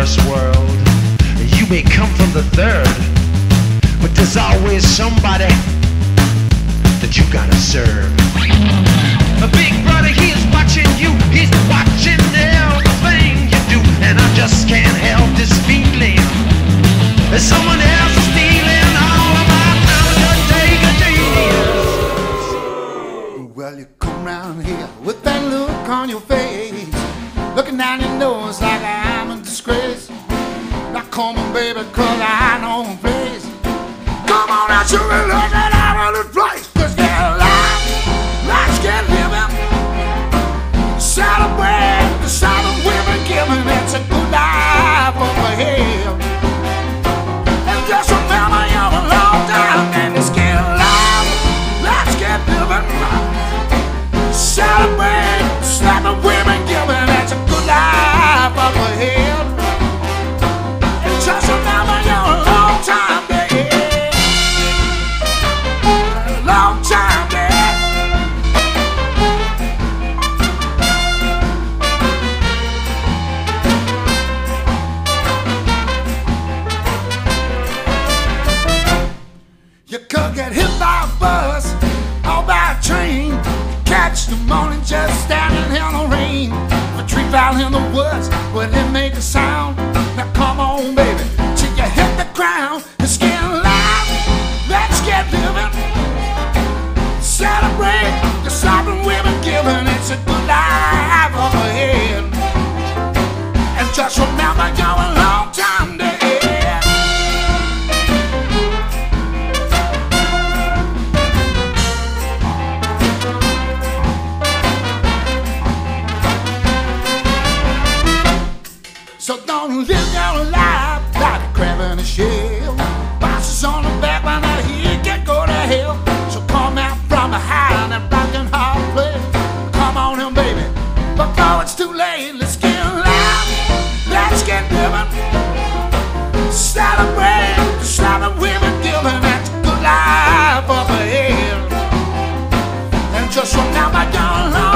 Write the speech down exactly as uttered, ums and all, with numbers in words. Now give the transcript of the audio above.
first world. You may come from the third, but there's always somebody that you gotta serve. A big brother, he is watching you. He's watching everything you do, and I just can't help this feeling that someone else is stealing all of my time. Well, you come round here with that look on your face, looking down your nose like I'm a disgrace. Now come on, baby, cause I know a place. Come on, I should be looking out of this place. Cause they're alive, let's get living. Celebrate the silent women giving. It's a good life over here. And just remember you're a long time, and let's get alive, let's get living. Celebrate the silent women giving. It's a good life over here. And just remember you're a long time, baby. Long time, baby. You could get hit by a bus or by a train, catch the morning just standing in the rain. A tree fell in the woods, will it make a sound? Now come on, baby, till you hit the ground. The skin alive, let's get living. Celebrate the sovereign women giving. It's a good life over here. And just remember you're a long time dead. So don't live your life like a crab in a shell. Bosses on the back when I hear you can go to hell. So come out from behind that broken heart place. Come on in, baby, before it's too late. Let's get alive, let's get living. Celebrate the silent women giving. That's a good life over here. And just remember you're alone.